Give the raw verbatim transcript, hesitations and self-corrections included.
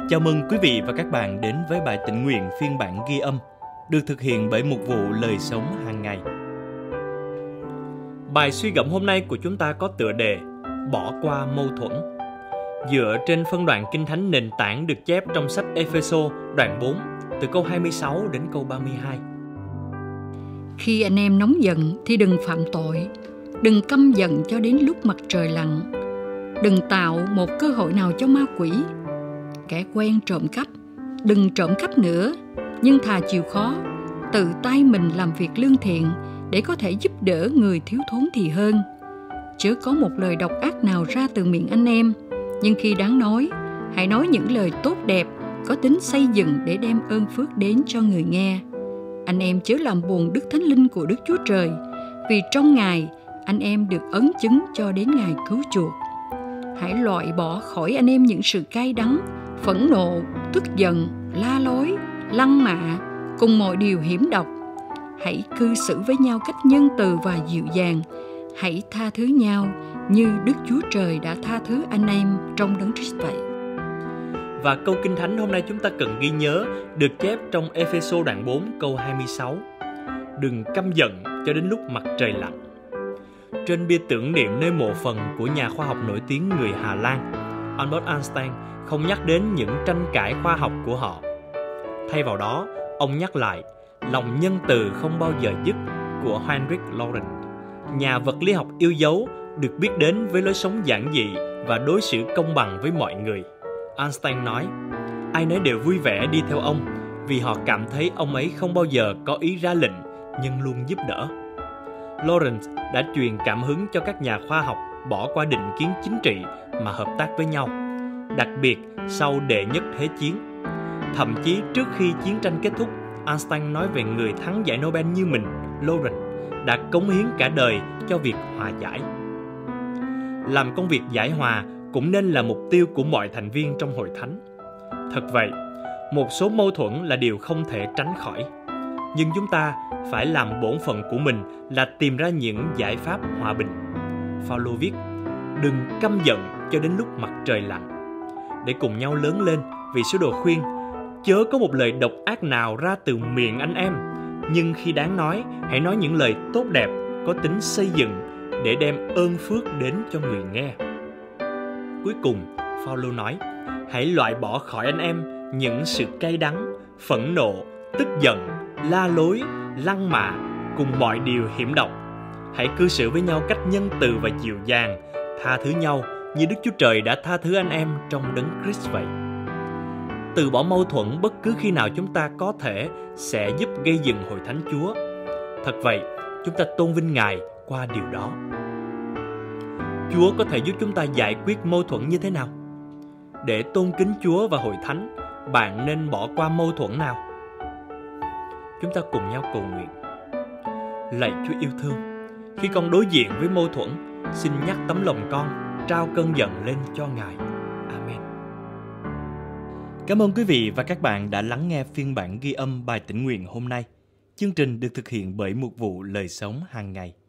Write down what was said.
Chào mừng quý vị và các bạn đến với bài tĩnh nguyện phiên bản ghi âm được thực hiện bởi Mục vụ Lời Sống Hàng Ngày. Bài suy gẫm hôm nay của chúng ta có tựa đề Bỏ qua mâu thuẫn, dựa trên phân đoạn Kinh Thánh nền tảng được chép trong sách Ê-phê-sô đoạn bốn từ câu hai mươi sáu đến câu ba mươi hai. Khi anh em nóng giận thì đừng phạm tội, đừng căm giận cho đến lúc mặt trời lặn, đừng tạo một cơ hội nào cho ma quỷ. Kẻ quen trộm cắp, đừng trộm cắp nữa, nhưng thà chịu khó, tự tay mình làm việc lương thiện để có thể giúp đỡ người thiếu thốn thì hơn. Chớ có một lời độc ác nào ra từ miệng anh em, nhưng khi đáng nói, hãy nói những lời tốt đẹp, có tính xây dựng để đem ơn phước đến cho người nghe. Anh em chớ làm buồn Đức Thánh Linh của Đức Chúa Trời, vì trong Ngài anh em được ấn chứng cho đến ngày cứu chuộc. Hãy loại bỏ khỏi anh em những sự cay đắng, phẫn nộ, tức giận, la lối, lăng mạ, cùng mọi điều hiểm độc. Hãy cư xử với nhau cách nhân từ và dịu dàng. Hãy tha thứ nhau như Đức Chúa Trời đã tha thứ anh em trong Đấng Christ vậy. Và câu Kinh Thánh hôm nay chúng ta cần ghi nhớ được chép trong Ê-phê-sô đoạn bốn câu hai mươi sáu. Đừng căm giận cho đến lúc mặt trời lặn. Trên bia tưởng niệm nơi mộ phần của nhà khoa học nổi tiếng người Hà Lan, Albert Einstein không nhắc đến những tranh cãi khoa học của họ. Thay vào đó, ông nhắc lại lòng nhân từ không bao giờ dứt của Heinrich Lorentz, nhà vật lý học yêu dấu được biết đến với lối sống giản dị và đối xử công bằng với mọi người. Einstein nói, ai nấy đều vui vẻ đi theo ông vì họ cảm thấy ông ấy không bao giờ có ý ra lệnh nhưng luôn giúp đỡ. Lorentz đã truyền cảm hứng cho các nhà khoa học bỏ qua định kiến chính trị mà hợp tác với nhau, đặc biệt sau đệ nhất thế chiến. Thậm chí trước khi chiến tranh kết thúc, Einstein nói về người thắng giải Nobel như mình, Lorentz, đã cống hiến cả đời cho việc hòa giải. Làm công việc giải hòa cũng nên là mục tiêu của mọi thành viên trong hội thánh. Thật vậy, một số mâu thuẫn là điều không thể tránh khỏi, nhưng chúng ta phải làm bổn phận của mình là tìm ra những giải pháp hòa bình. Phaolô viết, đừng căm giận cho đến lúc mặt trời lặn. Để cùng nhau lớn lên, vì sứ đồ khuyên, chớ có một lời độc ác nào ra từ miệng anh em, nhưng khi đáng nói, hãy nói những lời tốt đẹp, có tính xây dựng để đem ơn phước đến cho người nghe. Cuối cùng, Phaolô nói, hãy loại bỏ khỏi anh em những sự cay đắng, phẫn nộ, tức giận, la lối, lăng mạ cùng mọi điều hiểm độc. Hãy cư xử với nhau cách nhân từ và dịu dàng, tha thứ nhau như Đức Chúa Trời đã tha thứ anh em trong Đấng Christ vậy. Từ bỏ mâu thuẫn bất cứ khi nào chúng ta có thể sẽ giúp gây dựng hội thánh Chúa. Thật vậy, chúng ta tôn vinh Ngài qua điều đó. Chúa có thể giúp chúng ta giải quyết mâu thuẫn như thế nào? Để tôn kính Chúa và hội thánh, bạn nên bỏ qua mâu thuẫn nào? Chúng ta cùng nhau cầu nguyện. Lạy Chúa yêu thương, khi con đối diện với mâu thuẫn, xin nhắc tấm lòng con, trao cơn giận lên cho Ngài. Amen. Cảm ơn quý vị và các bạn đã lắng nghe phiên bản ghi âm bài tĩnh nguyện hôm nay. Chương trình được thực hiện bởi Mục vụ Lời Sống Hàng Ngày.